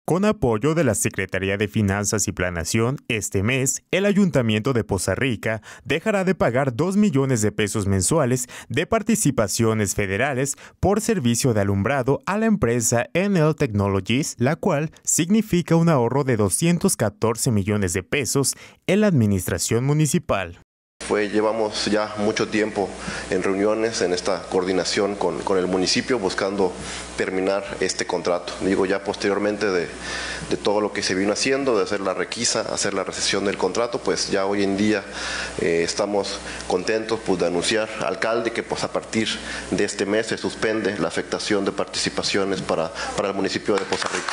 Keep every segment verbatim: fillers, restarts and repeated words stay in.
Con apoyo de la Secretaría de Finanzas y Planeación, este mes, el Ayuntamiento de Poza Rica dejará de pagar dos millones de pesos mensuales de participaciones federales por servicio de alumbrado a la empresa Enel Technologies, la cual significa un ahorro de doscientos catorce millones de pesos en la administración municipal. Pues llevamos ya mucho tiempo en reuniones, en esta coordinación con, con el municipio, buscando terminar este contrato. Digo, ya posteriormente de, de todo lo que se vino haciendo, de hacer la requisa, hacer la recesión del contrato, pues ya hoy en día eh, estamos contentos pues, de anunciar al alcalde que pues, a partir de este mes se suspende la afectación de participaciones para, para el municipio de Poza Rica.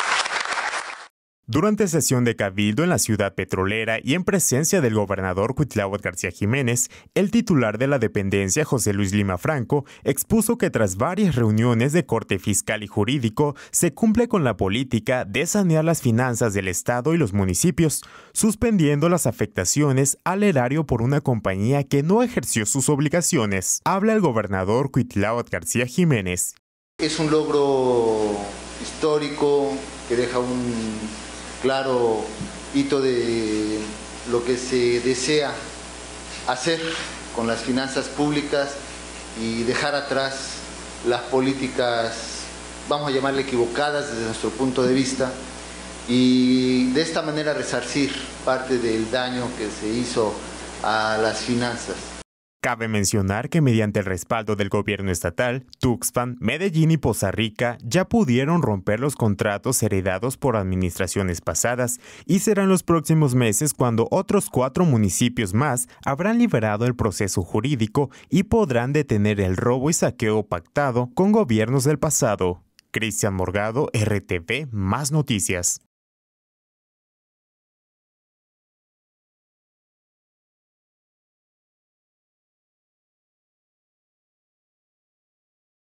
Durante sesión de cabildo en la ciudad petrolera y en presencia del gobernador Cuitláhuac García Jiménez, el titular de la dependencia, José Luis Lima Franco, expuso que tras varias reuniones de corte fiscal y jurídico, se cumple con la política de sanear las finanzas del Estado y los municipios, suspendiendo las afectaciones al erario por una compañía que no ejerció sus obligaciones. Habla el gobernador Cuitláhuac García Jiménez. Es un logro histórico que deja un claro hito de lo que se desea hacer con las finanzas públicas y dejar atrás las políticas, vamos a llamarle equivocadas desde nuestro punto de vista, y de esta manera resarcir parte del daño que se hizo a las finanzas. Cabe mencionar que mediante el respaldo del gobierno estatal, Tuxpan, Medellín y Poza Rica ya pudieron romper los contratos heredados por administraciones pasadas y serán los próximos meses cuando otros cuatro municipios más habrán liberado el proceso jurídico y podrán detener el robo y saqueo pactado con gobiernos del pasado. Cristian Morgado, R T V, Más Noticias.